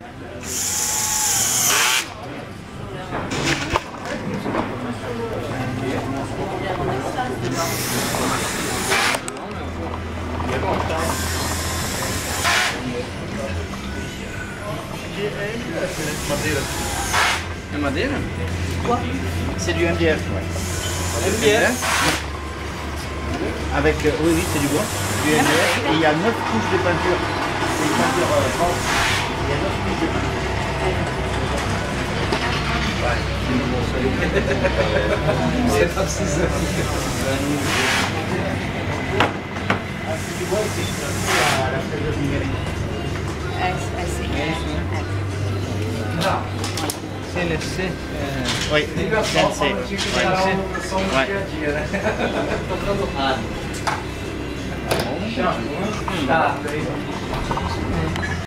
Un Madera? Quoi? C'est du MDF, ouais. MDF? Avec, oui, c'est du bois. Du MDF. Et il y a 9 couches de peinture. C'est une peinture France. Il y a 9 couches de peinture. C'est pas si ça. C'est du bois et c'est à la peinture numérique. CNC. Oui, CNC. Ouais.